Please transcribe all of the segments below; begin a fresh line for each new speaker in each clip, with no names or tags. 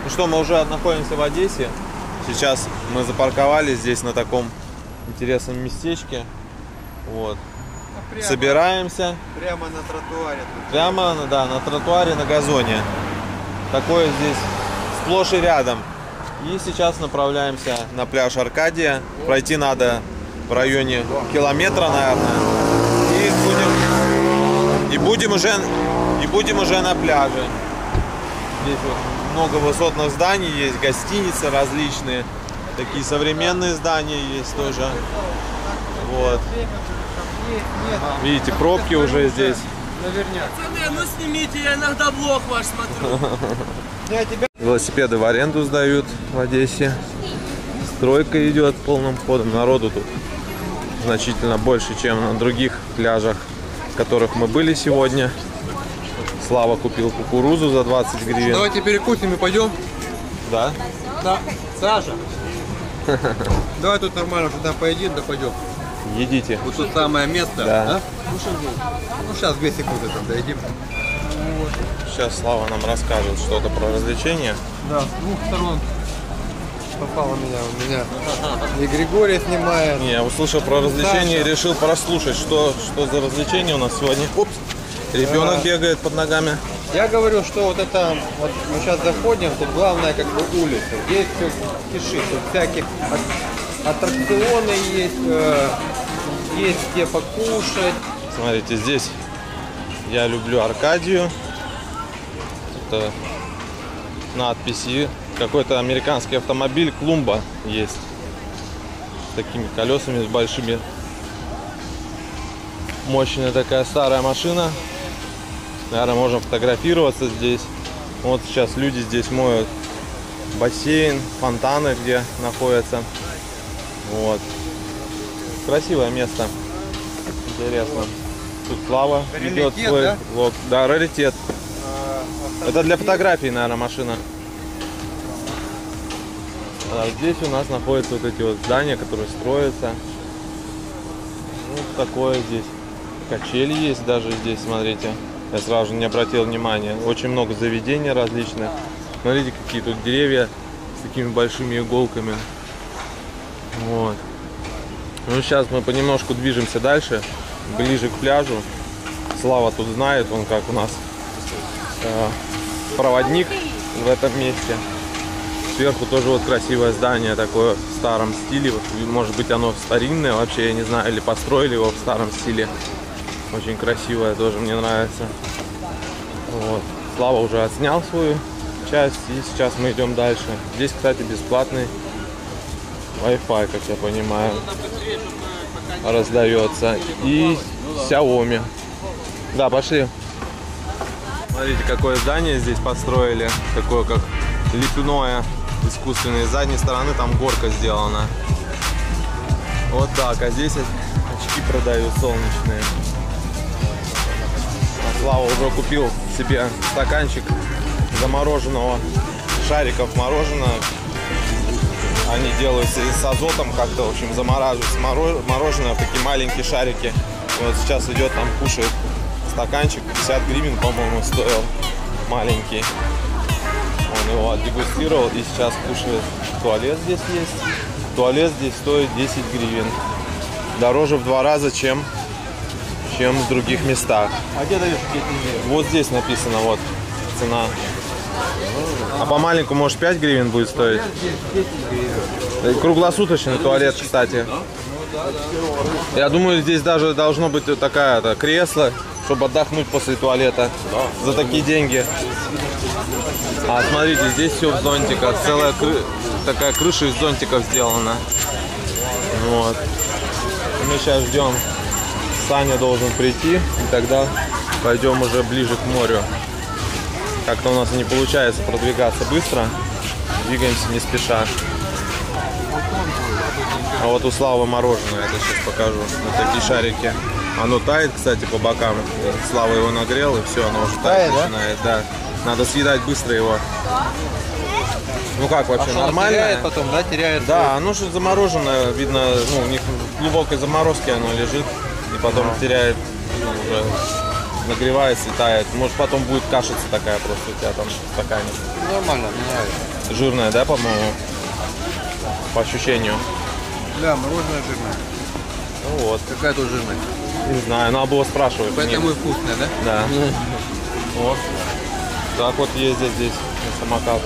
Ну что, мы уже находимся в Одессе. Сейчас мы запарковались здесь на таком интересном местечке. Вот. Собираемся.
Прямо на тротуаре.
Прямо, да, на тротуаре, на газоне. Такое здесь сплошь и рядом. И сейчас направляемся на пляж Аркадия. Пройти надо в районе километра, наверное. И будем уже на пляже. Здесь вот много высотных зданий есть, гостиницы различные. Такие современные здания есть тоже. Вот. Видите, пробки уже здесь.
Пацаны, ну снимите, я иногда влог ваш смотрю.
Велосипеды в аренду сдают в Одессе. Стройка идет полным ходом. Народу тут значительно больше, чем на других пляжах, в которых мы были сегодня. Слава купил кукурузу за 20 гривен.
Давайте перекусим и пойдем.
Да?
Да. Саша. Давай тут нормально, что там поедим, да пойдем.
Едите.
Вот тут самое место.
Да.
А? Ну сейчас 2 секунды там доедим.
Сейчас Слава нам расскажет что-то про развлечения.
Да, с 2 сторон попало у меня. И Григорий снимает.
Не, я услышал про развлечения и решил прослушать, что за развлечения у нас сегодня. Упс, ребенок бегает под ногами.
Я говорю, что вот это, вот мы сейчас заходим, тут главное как бы улица. Здесь все кишит, тут всяких аттракционы есть, есть где покушать.
Смотрите, здесь я люблю Аркадию. Это надписи. Какой-то американский автомобиль Клумба есть. С такими колесами, с большими. Мощная такая старая машина. Наверное, можем фотографироваться здесь. Вот сейчас люди здесь моют бассейн, фонтаны, где находятся. Вот. Красивое место. Интересно. Тут Слава ведет свой, да? Влог. Да, раритет. Это для фотографий, наверное, машина. А здесь у нас находятся вот эти вот здания, которые строятся. Вот такое здесь. Качели есть даже здесь, смотрите. Я сразу же не обратил внимания. Очень много заведений различных. Смотрите, какие тут деревья с такими большими иголками. Вот. Ну, сейчас мы понемножку движемся дальше, ближе к пляжу. Слава тут знает, он как у нас проводник в этом месте. Сверху тоже вот красивое здание, такое в старом стиле. Вот, может быть, оно старинное вообще, я не знаю, или построили его в старом стиле. Очень красивое, тоже мне нравится. Вот. Слава уже отснял свою часть, и сейчас мы идем дальше. Здесь, кстати, бесплатный Wi-Fi, как я понимаю, раздается. И Xiaomi. Да, пошли. Смотрите, какое здание здесь построили. Такое, как лепное, искусственное. С задней стороны там горка сделана. Вот так. А здесь очки продают солнечные. Слава уже купил себе стаканчик замороженного, шариков мороженого. Они делаются с азотом как-то, в общем, замораживаются мороженое в такие маленькие шарики. И вот сейчас идет, там кушает стаканчик, 50 гривен, по-моему, стоил маленький. Он его отдегустировал и сейчас кушает. Туалет здесь есть. Туалет здесь стоит 10 гривен. Дороже в 2 раза, чем в других местах.
А где даешь?
Вот здесь написано, вот, цена. А по маленькому, может, 5 гривен будет стоить?
10 гривен.
Круглосуточный туалет, кстати. Я думаю, здесь даже должно быть такая кресло, чтобы отдохнуть после туалета. За такие деньги. А смотрите, здесь все в зонтиках. Целая такая крыша из зонтиков сделана. Вот. Мы сейчас ждем. Саня должен прийти, и тогда пойдем уже ближе к морю. Как-то у нас не получается продвигаться быстро. Двигаемся не спеша. А вот у Славы мороженое, это сейчас покажу. Вот такие шарики. Оно тает, кстати, по бокам. Слава его нагрел, и все, оно уже таять начинает. Да? Надо съедать быстро его. Ну как вообще, нормально?
Теряет потом, да, теряет.
Да, оно же замороженное, видно, ну, у них в глубокой заморозке оно лежит. И потом теряет, ну, уже нагревается и тает. Может, потом будет кашица такая просто у тебя там в стакане.
Нормально, мне нравится.
жирное, да, по-моему? По ощущению.
Да, мороженое жирное.
Ну вот.
Какая тут жирность?
Не знаю, надо было спрашивать.
Поэтому и вкусное, да?
Да. Вот. Так вот ездят здесь на самокатах.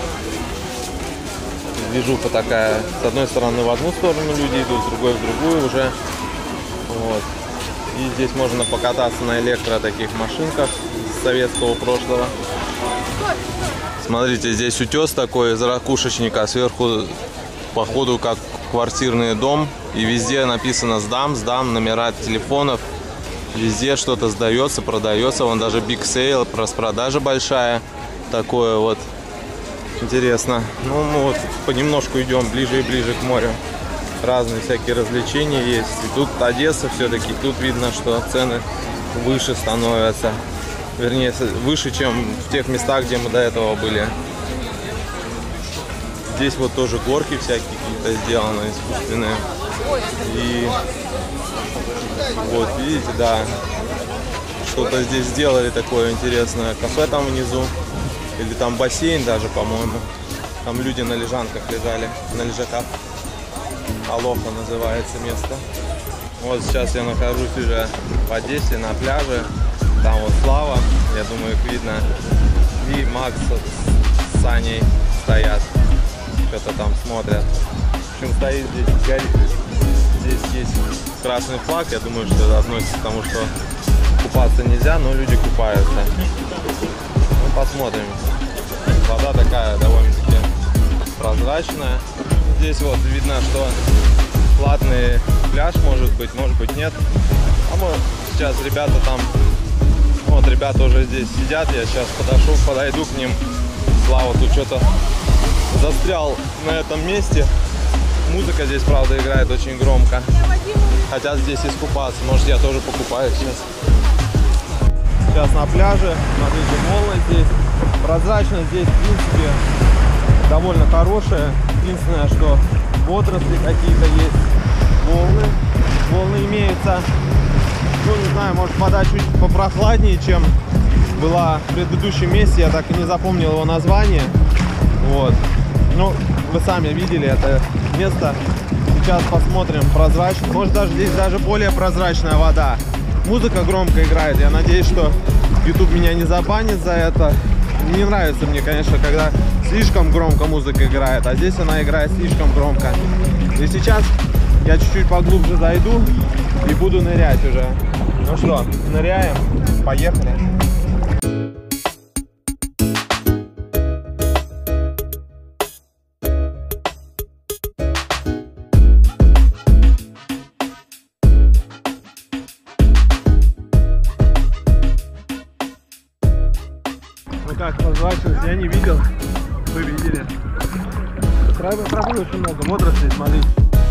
Движуха такая. С одной стороны в одну сторону люди идут, с другой в другую уже. Вот. И здесь можно покататься на электро таких машинках советского прошлого. Смотрите, здесь утес такой из ракушечника, сверху походу как квартирный дом. И везде написано сдам, номера телефонов. Везде что-то сдается, продается. Вон даже Big Sale, распродажа большая. Такое вот. Интересно. Ну, мы вот понемножку идем ближе и ближе к морю. Разные всякие развлечения есть. И тут Одесса все-таки. Тут видно, что цены выше становятся. Вернее, выше, чем в тех местах, где мы до этого были. Здесь вот тоже горки всякие какие-то сделаны, искусственные. И вот, видите, да, что-то здесь сделали такое интересное. Кафе там внизу. Или там бассейн даже, по-моему. Там люди на лежанках лежали, на лежаках. Алоха называется место. Вот сейчас я нахожусь уже в Одессе на пляже. Там вот Слава, я думаю, их видно. И Макс с Саней стоят. Что-то там смотрят. В общем, стоит здесь, горит. Здесь есть красный флаг. Я думаю, что это относится к тому, что купаться нельзя, но люди купаются. Ну, посмотрим. Вода такая довольно-таки прозрачная. Здесь вот видно, что платный пляж может быть нет. А может сейчас ребята там, вот ребята уже здесь сидят, я сейчас подойду к ним. Слава тут что-то застрял на этом месте. Музыка здесь, правда, играет очень громко. Хотят здесь искупаться, может я тоже покупаюсь сейчас. Сейчас на пляже, смотрите, волны здесь. Прозрачность здесь, в принципе, довольно хорошая. Единственное, что водоросли какие-то есть, волны имеются. Ну, не знаю, может вода чуть попрохладнее, чем была в предыдущем месте. Я так и не запомнил его название. Вот. Ну, вы сами видели это место. Сейчас посмотрим, прозрачно. Может даже здесь даже более прозрачная вода. Музыка громко играет. Я надеюсь, что YouTube меня не забанит за это. Не нравится мне, конечно, когда слишком громко музыка играет, а здесь она играет слишком громко. И сейчас я чуть-чуть поглубже зайду и буду нырять уже. Ну что, ныряем, поехали. Как прозрачность, я не видел, вы видели. Травы очень много, водорослей, смотрите.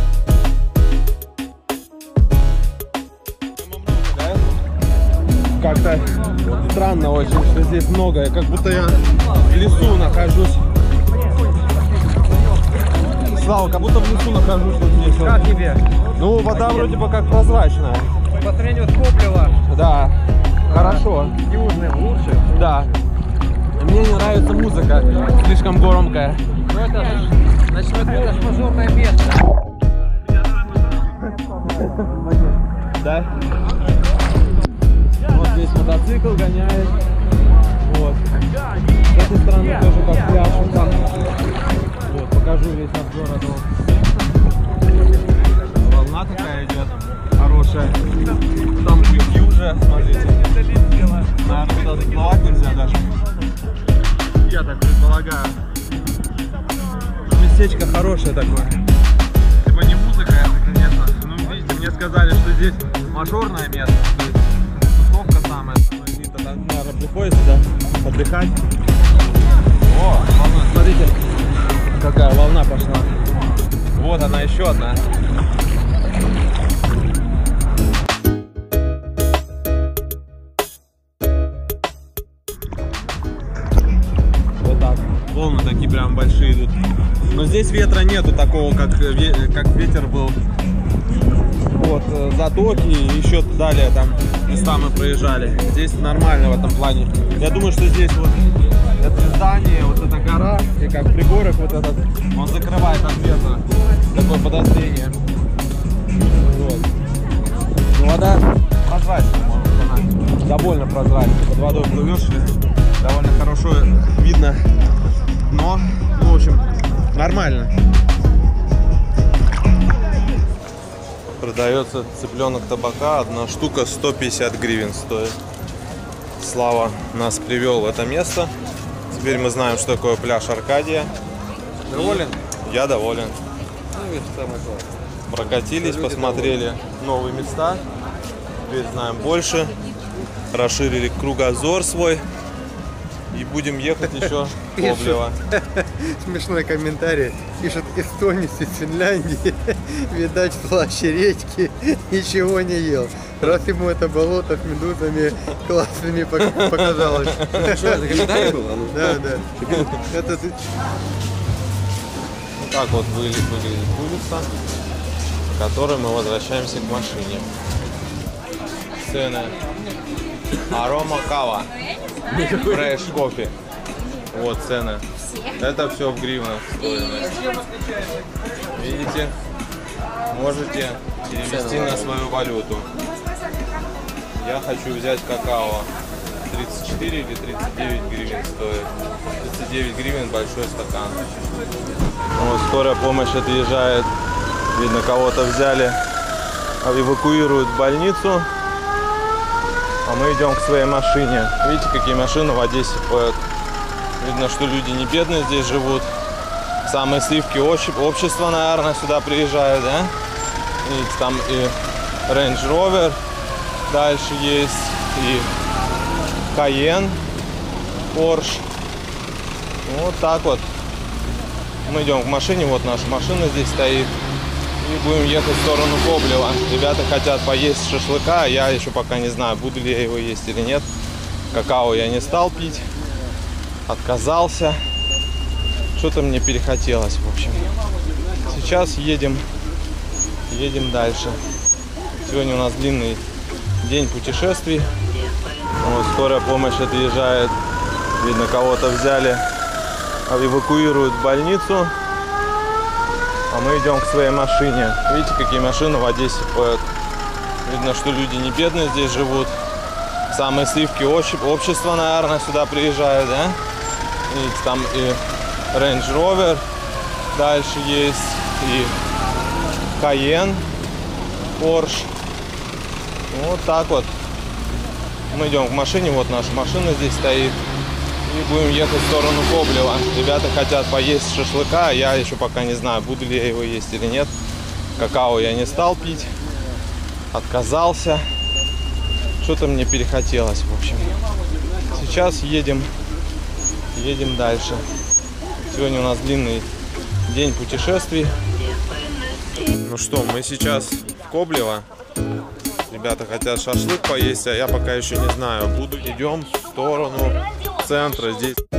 Как-то странно очень, что здесь много, как будто я в лесу нахожусь. Слава, как будто в лесу нахожусь вот здесь.
Как тебе?
Ну, вода вроде бы как прозрачная.
По сравнению от топлива.
Да, хорошо.
Южным лучше.
Да. Мне не нравится музыка, слишком громкая.
Ну это, значит, это ж мажорное место.
Да? Вот здесь мотоцикл гоняет. Вот. С этой стороны тоже как пляж. Там. Вот, покажу весь обзор этого. Волна такая идет, хорошая. Там пыльки уже, смотрите. Наверное, туда заплывать нельзя даже. Я так предполагаю. Местечко хорошее такое. Типа не музыка это, конечно. Ну, видите, мне сказали, что здесь мажорное место. То есть тусовка самая. Элита, наверное, приходит сюда отдыхать. О, волна, смотрите, какая волна пошла. Вот она, еще одна. Волны такие прям большие идут. Но здесь ветра нету такого, как ветер был. Вот, затоки и еще далее там места мы проезжали. Здесь нормально в этом плане. Я думаю, что здесь вот Это здание, вот эта гора, и как пригорок вот этот, он закрывает от ветра. Такое подозрение. Вот. Ну, вода прозрачная, можно сказать. Довольно прозрачная. Под водой плывешь, довольно хорошо видно. Но, ну, в общем, нормально. Продается цыпленок табака. Одна штука 150 гривен стоит. Слава нас привел в это место. Теперь мы знаем, что такое пляж Аркадия.
Доволен?
Я доволен.
Ну, видишь, самое главное.
Прокатились, посмотрели новые места. Теперь знаем больше. Расширили кругозор свой. И будем ехать еще в Коблево.
Смешной комментарий. Пишет: эстонец из Финляндии, видать, в слаще речки, ничего не ел. Раз ему это болото с медузами классными показалось.
Что, это комментарий был?
Да, да. Это
Вот так вот выглядит улица, в которой мы возвращаемся к машине. Цены. Арома кава. Фреш кофе. Вот цены. Это все в гривнах стоимость. Видите? Можете перевести на свою валюту. Я хочу взять какао. 34 или 39 гривен стоит. 39 гривен большой стакан. Вот скорая помощь отъезжает. Видно, кого-то взяли, эвакуируют в больницу. А мы идем к своей машине. Видите, какие машины в Одессе ходят. Видно, что люди не бедные здесь живут. Самые сливки общества, наверное, сюда приезжают, да? Видите, там и Range Rover дальше есть, и Cayenne, Porsche. Вот так вот. Мы идем к машине, вот наша машина здесь стоит. И будем ехать в сторону Коблева. Ребята хотят поесть шашлыка, а я еще пока не знаю, буду ли я его есть или нет. Какао я не стал пить. Отказался. Что-то мне перехотелось, в общем. Сейчас едем дальше. Сегодня у нас длинный день путешествий. Вот, скорая помощь отъезжает. Видно, кого-то взяли, эвакуируют в больницу. А мы идем к своей машине. Видите, какие машины в Одессе ходят. Видно, что люди не бедные здесь живут. Самые сливки общества, наверное, сюда приезжают, да? Видите, там и Range Rover дальше есть, и Cayenne, Porsche. Вот так вот. Мы идем к машине, вот наша машина здесь стоит. И будем ехать в сторону Коблева. Ребята хотят поесть шашлыка, а я еще пока не знаю, буду ли я его есть или нет. Какао я не стал пить. Отказался. Что-то мне перехотелось, в общем. Сейчас едем дальше. Сегодня у нас длинный день путешествий. Ну что, мы сейчас в Коблево. Ребята хотят шашлык поесть, а я пока еще не знаю. Идем в сторону центра. Здесь